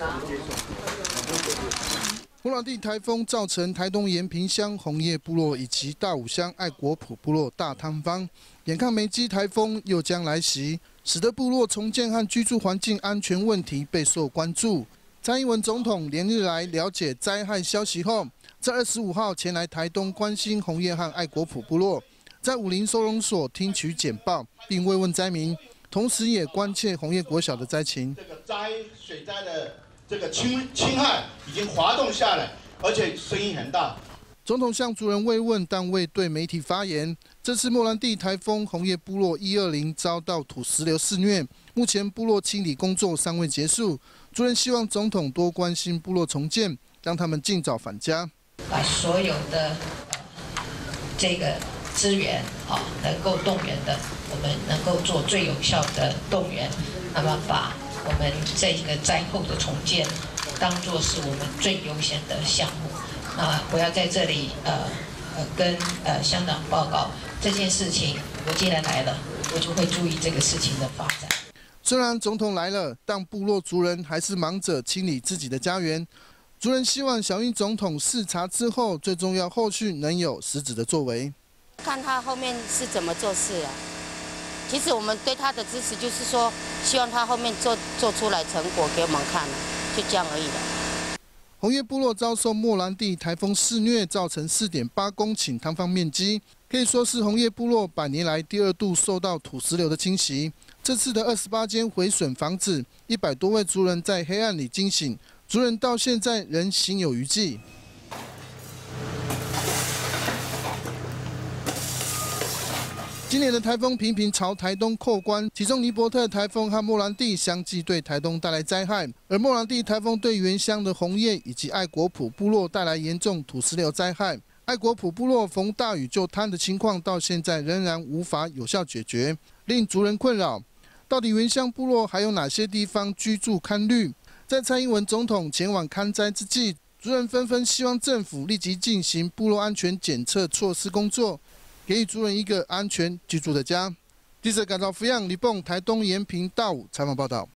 莫兰蒂台风造成台东延平乡红叶部落以及大武乡爱国埔部落大坍方，眼看梅基台风又将来袭，使得部落重建和居住环境安全问题备受关注。蔡英文总统连日来了解灾害消息后，在25号前来台东关心红叶和爱国埔部落，在武林收容所听取简报，并慰问灾民，同时也关切红叶国小的灾情。 这个水灾的这个侵害已经滑动下来，而且声音很大。 总统向族人慰问，但未对媒体发言。这次莫兰蒂台风红叶部落120遭到土石流肆虐，目前部落清理工作尚未结束。族人希望总统多关心部落重建，让他们尽早返家。 把所有的这个资源能够动员的，我们能够做最有效的动员，那么把我们这个灾后的重建当作是我们最优先的项目。我要在这里跟乡长报告这件事情，我既然来了，我就会注意这个事情的发展。 虽然总统来了，但部落族人还是忙着清理自己的家园。族人希望小英总统视察之后，最重要后续能有实质的作为。 看他后面是怎么做事啊？其实我们对他的支持就是说，希望他后面做出来成果给我们看啊，就这样而已了。 红叶部落遭受莫兰蒂台风肆虐，造成4.8公顷坍方面积，可以说是红叶部落100年来第2度受到土石流的侵袭。这次的28间毁损房子，100多位族人在黑暗里惊醒，族人到现在仍心有余悸。今年的台风频频朝台东扣关，其中尼伯特台风和莫兰蒂相继对台东带来灾害，而莫兰蒂台风对原乡的红叶以及爱国埔部落带来严重土石流灾害。爱国埔部落逢大雨就坍的情况到现在仍然无法有效解决，令族人困扰。到底原乡部落还有哪些地方居住堪虑？在蔡英文总统前往勘灾之际，族人纷纷希望政府立即进行部落安全检测措施工作，给予族人一个安全居住的家。记者赶到福阳李蹦台东延平大武采访报道。